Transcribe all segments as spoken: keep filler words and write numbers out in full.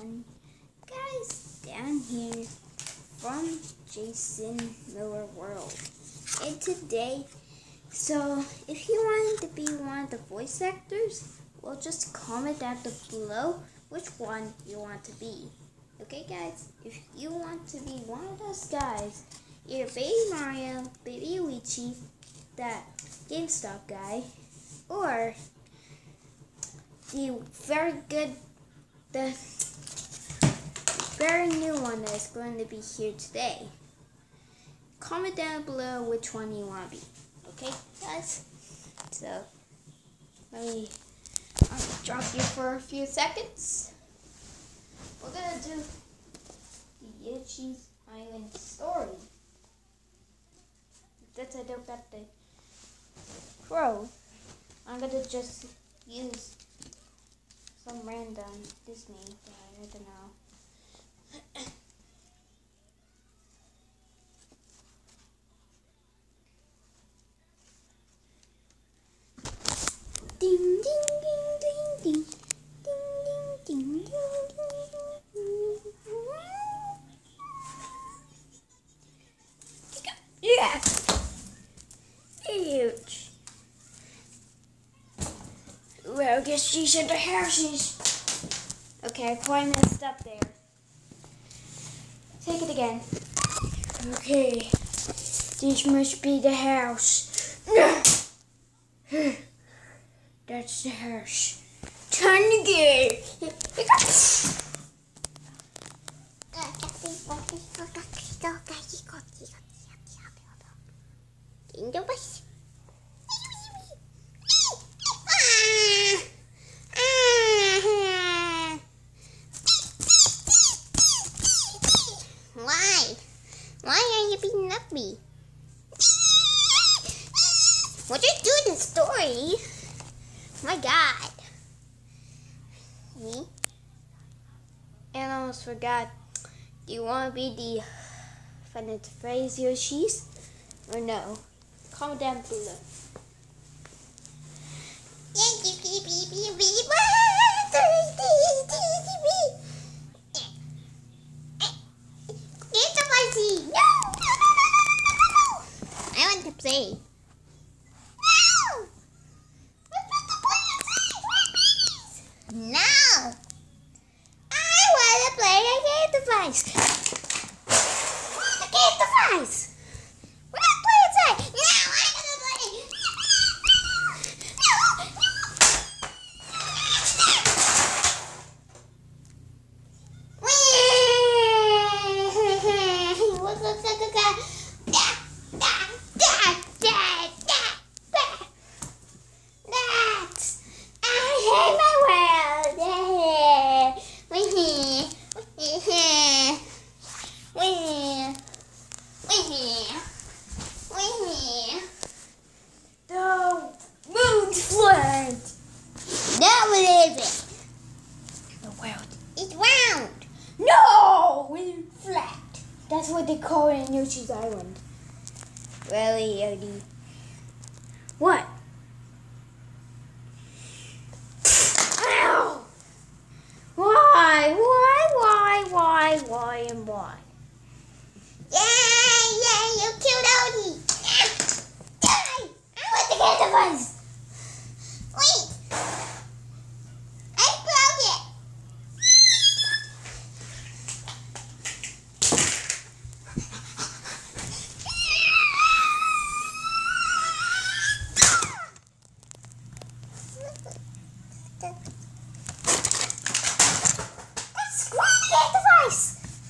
everyone, guys, down here from Jason Miller World. And today, so if you want to be one of the voice actors, well, just comment down below which one you want to be. Okay, guys, if you want to be one of those guys, either Baby Mario, Baby Luigi, that GameStop guy, or the very good, the very new one that's going to be here today. Comment down below which one you want to be. Okay, guys? So, let me I'll drop you for a few seconds. We're going to do the Yoshi's Island story. Since I don't got the crow, I'm going to just use some random Disney guy, I don't know. Ding ding ding ding ding ding ding ding ding. Yeah. Huge. Well, I guess she's in the houses. Okay, I quite messed up there. Take it again. Okay. This must be the house. That's the house. Time to get. Why? Why are you being uppy? What you do in the story? My God. Me? And I almost forgot. Do you want to be the Final Phrase Yoshi's? Or no? Comment down below. I want to play. No! I want to play a game device. A game device. We're not playing inside. No, I'm gonna play. The moon's flat. No, it isn't. The world. It's round. No, it's flat. That's what they call it in Yoshi's Island. Really, Yodi? What? Ow! Why? Why? Why? Why? Why? And why? Yay! Yay! You killed Odie. Die! I want to get the device. Wait! I broke it. Let's go to get the device.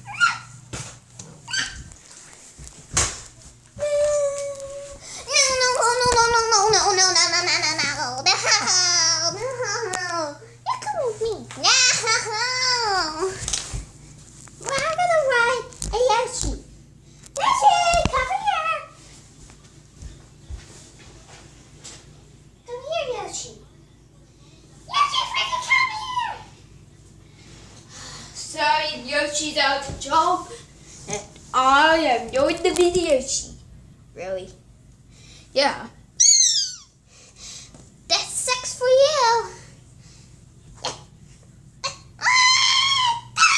Sorry, Yoshi's out of job, and I am going to be the Yoshi. Really? Yeah. That sucks for you.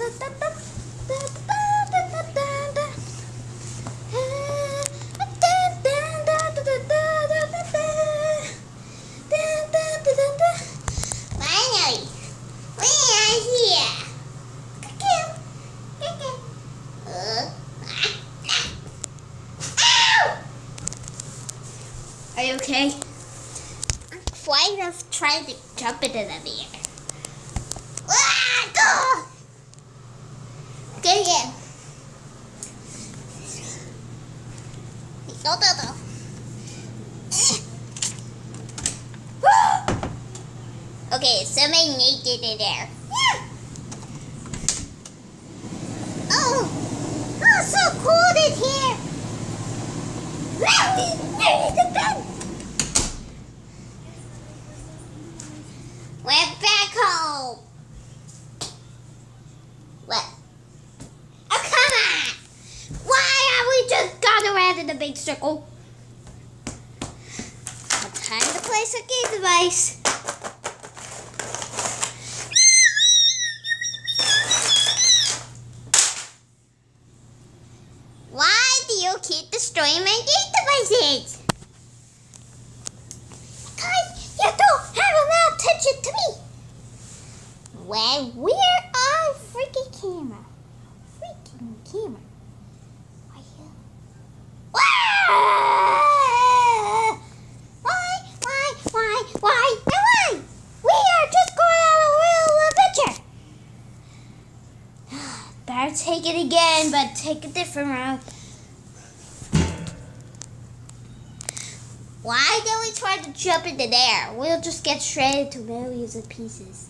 Finally, we are here. Cuckoo, cuckoo. Uh, Ow! Are you okay? I'm afraid of trying to jump into the air. Ah, go! Get in. Go, go, go. Okay, somebody naked in there. Yeah. Oh, oh, so cold in here. We're back home. What? Oh, come on! Why have we just gone around in a big circle? Time to place a game device. Why do you keep destroying my game devices? Because you don't have enough attention to me. Well, where are freaking camera? Freaking camera. Are you? Ah! Why? Why? Why? Why? And why? We are just going on a real adventure. Better take it again, but take a different route. Why don't we try to jump into there? We'll just get shredded to millions of pieces.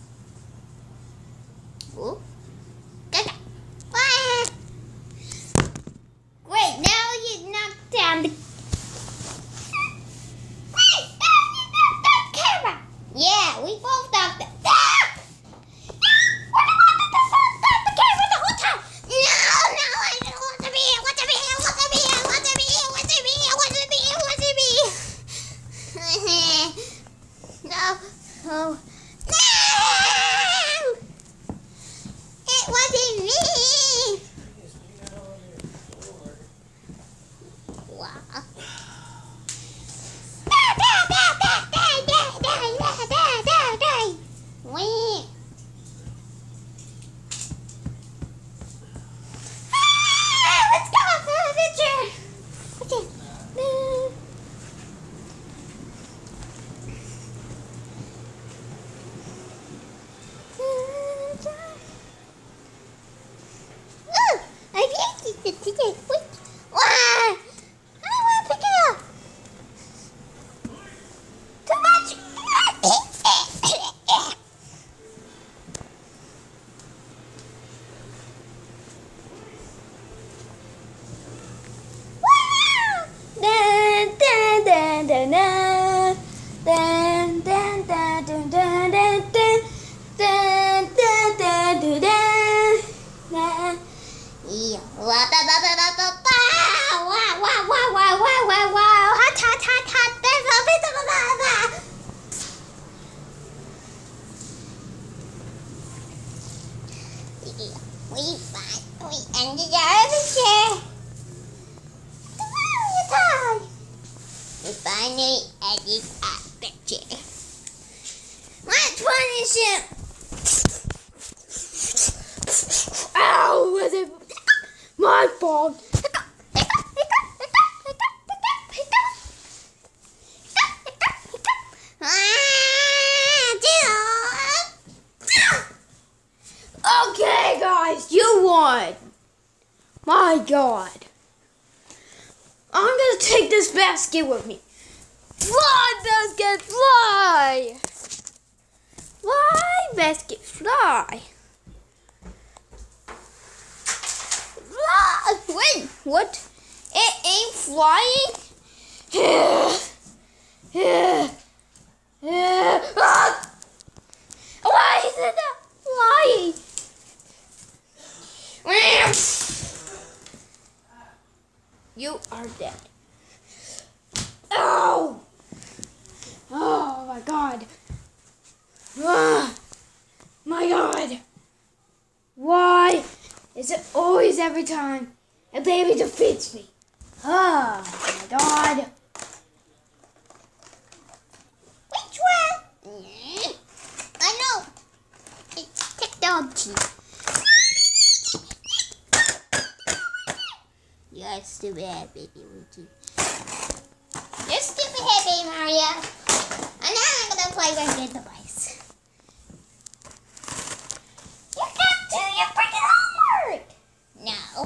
Ooh. Gaga. Ah. Great, now you knocked down the... Wait, no, you knocked that camera. Yeah, we both knocked it. Ah! No, we're the ones that knocked the camera the whole time. No, no, I don't want to be here. Want to be here. Want to be here. Want to be here. Want to be here. Want to be here. Want to be here. No. Oh. No! It wasn't me. Wow. Wait. Ah, let's go on the adventure. Okay. Ooh, I picked it today. Wait. Wow. I don't want to pick it up. Too much. Dun, dun, dun, dun, dun. Dun, dun, dun, dun, dun, dun, dun. Dun, dun, dun, dun, dun. Dun. Yeah. Wa da da da da da da. Wow wow wow wow wow wow wow. Hot hot hot hot. There's a bit of a da da. Yeah. We find we ended our adventure. We finally ended our adventure. Let's punish him. Ow, was it my fault? Okay, guys, you won. My God. I'm gonna take this basket with me. Fly, basket, fly! Fly, basket, fly. Fly! Wait, what? It ain't flying? Ah! Why is it not flying? You are dead. Oh! Oh my God. Ah, my God. Why lose every time a baby defeats me. Oh my god. Which one? I know. It's technology. You're a stupid head, baby Luigi. You're a stupid head, baby Mario. And now I'm gonna play with your device. You can't do your freaking homework. No.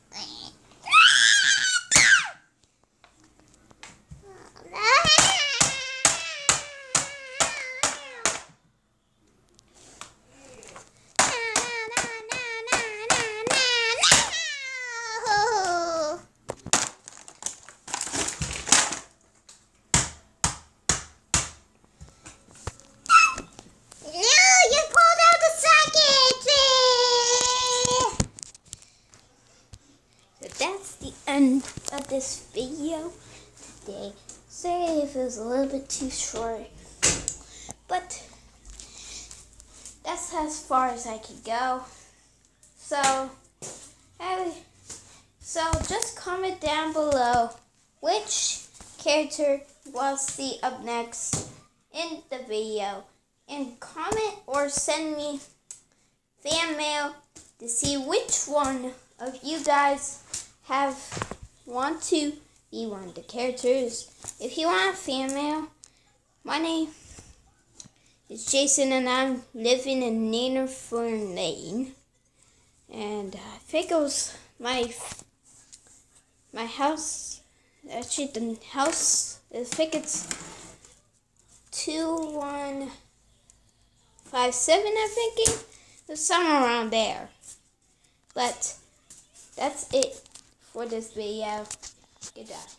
That's the end of this video today. Sorry if it was a little bit too short, but that's as far as I could go. So, I, so just comment down below which character you want to see up next in the video, and comment or send me fan mail to see which one of you guys have want to be one of the characters. If you want a fan mail, my name is Jason and I'm living in Nannerford Lane, and I think it was my my house. Actually, the house, I think it's two one five seven. I'm thinking it's somewhere around there. But that's it for this video. Goodbye.